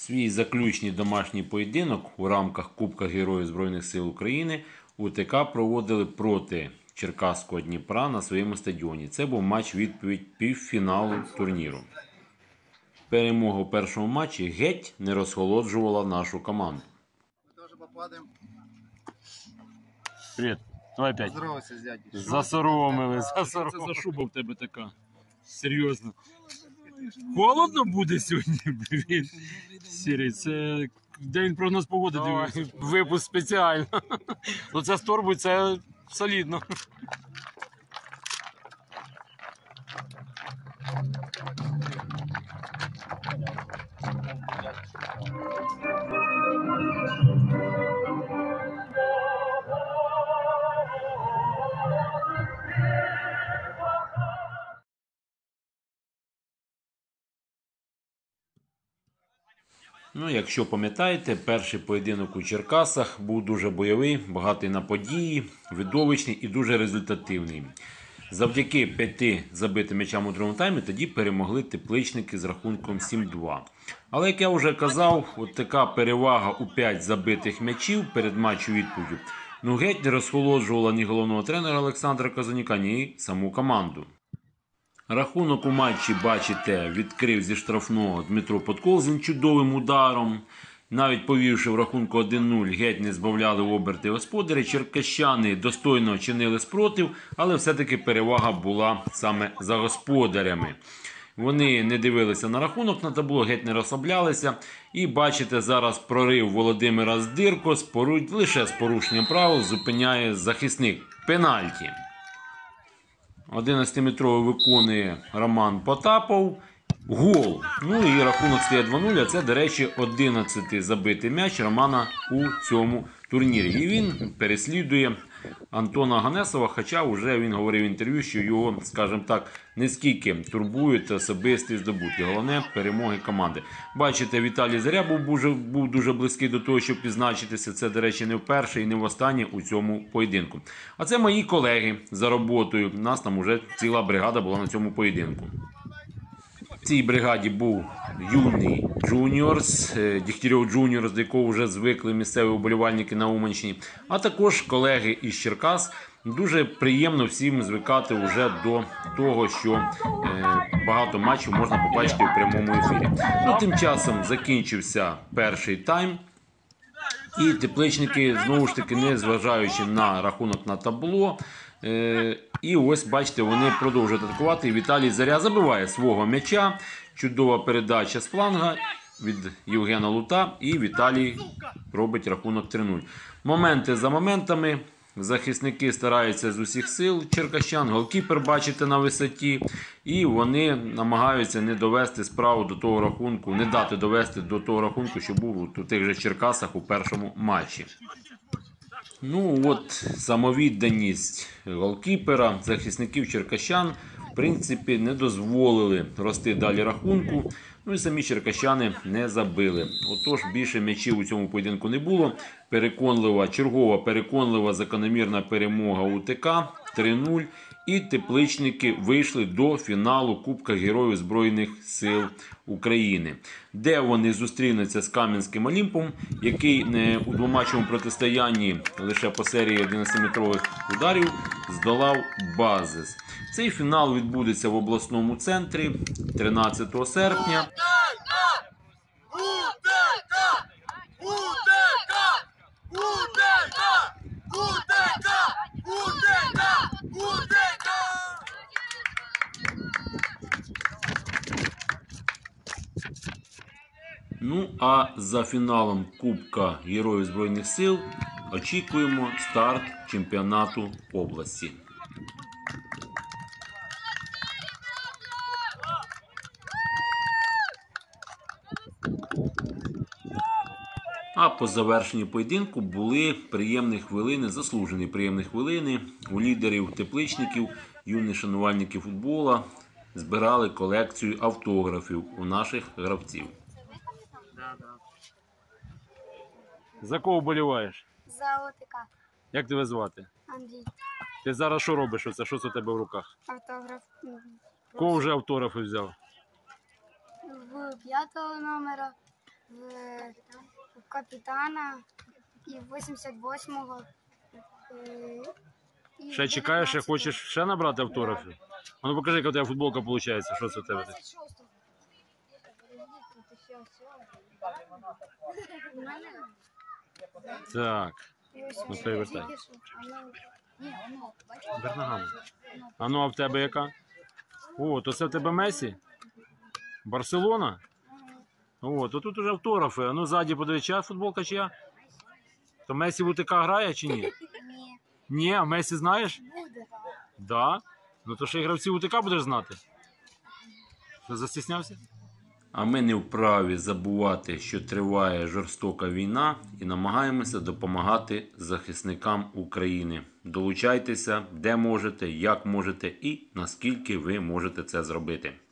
Свій заключний домашній поєдинок у рамках Кубка Героїв Збройних сил України УТК проводили проти Черкаського Дніпра на своєму стадіоні. Це був матч-відповідь півфіналу турніру. Перемога у першому матчі геть не розхолоджувала нашу команду. Привіт. Давай опять. Здоровайся, дядь. Засоромили. Це за шуба в тебе така. Серйозно. Холодно буде сьогодні, блін. Сірий, це день прогноз погоди дивився. Випуск спеціально. Ну це з торбою, це солідно. Ну, якщо пам'ятаєте, перший поєдинок у Черкасах був дуже бойовий, багатий на події, видовищний і дуже результативний. Завдяки 5 забитим м'ячам у другому таймі тоді перемогли тепличники з рахунком 7-2. Але, як я вже казав, от така перевага у 5 забитих м'ячів перед матчем відповіддю геть не розхолоджувала ні головного тренера Олександра Казанюка, ні саму команду. Рахунок у матчі, бачите, відкрив зі штрафного Дмитро Подколзін чудовим ударом. Навіть повівши в рахунку 1-0, геть не збавляли оберти господарі. Черкащани достойно чинили спротив, але все-таки перевага була саме за господарями. Вони не дивилися на рахунок на табло, геть не розслаблялися. І бачите, зараз прорив Володимира Здирко лише з порушенням правил зупиняє захисник. Пенальті. 11-метровий виконує Роман Потапов. Гол. Ну і рахунок стає 2-0, а це, до речі, 11-й забитий м'яч Романа у цьому турнірі. І він переслідує Антона Ганесова, хоча вже він говорив в інтерв'ю, що його, скажімо так, не скільки турбують особисті здобутки. Головне – перемоги команди. Бачите, Віталій Заря був дуже близький до того, щоб відзначитися. Це, до речі, не вперше і не востаннє у цьому поєдинку. А це мої колеги за роботою. У нас там вже ціла бригада була на цьому поєдинку. В цій бригаді був юний Джуніорс, Дігтярьов Джуніорс, до якого вже звикли місцеві вболівальники на Уманщині, а також колеги із Черкас. Дуже приємно всім звикати вже до того, що багато матчів можна побачити у прямому ефірі. Ну, тим часом закінчився перший тайм. І тепличники, знову ж таки, не зважаючи на рахунок на табло, і ось, бачите, вони продовжують атакувати. І Віталій Заря забиває свого м'яча. Чудова передача з фланга від Євгена Лута. І Віталій робить рахунок 3-0. Моменти за моментами. Захисники стараються з усіх сил черкащан. Голкіпер, бачите, на висоті. І вони намагаються не довести справу до того рахунку, не дати довести до того рахунку, що був у тих же Черкасах у першому матчі. Ну от, самовідданість голкіпера, захисників черкащан, в принципі, не дозволили рости далі рахунку. Ну і самі черкащани не забили. Отож, більше м'ячів у цьому поєдинку не було. Чергова переконлива закономірна перемога УТК 3-0. І тепличники вийшли до фіналу Кубка Героїв Збройних сил України, де вони зустрінуться з Кам'янським Олімпом, який у двоматчевому протистоянні лише по серії 11-метрових ударів здолав Базис. Цей фінал відбудеться в обласному центрі 13 серпня. Ну, а за фіналом Кубка Героїв Збройних сил очікуємо старт чемпіонату області. А по завершенню поєдинку були приємні хвилини, заслужені приємні хвилини у лідерів тепличників, юних шанувальників футболу. Збирали колекцію автографів у наших гравців. За кого вболіваєш? За ОТК. Як тебе звати? Андрій. Ти зараз що робиш? Що це у тебе в руках? Автограф. Кого вже автографи взяв? В 5-го номера, в капітана і 88-го. Ще чекаєш, ще хочеш ще набрати автографи? А ну покажи, яка у тебе футболка виходить, що це у тебе? 26-го. Так, ну перевертай. Бер ногами. А ну, а в тебе яка? О, то це в тебе Месі? Барселона? О, то тут уже автографи. А ну ззаді подивись, чия футболка чия? То Месі в УТК грає чи ні? Ні, Ні, а Месі знаєш? буде. Да. Ну то ще й гравців УТК будеш знати. Що, застіснявся? А ми не вправі забувати, що триває жорстока війна, і намагаємося допомагати захисникам України. Долучайтеся, де можете, як можете і наскільки ви можете це зробити.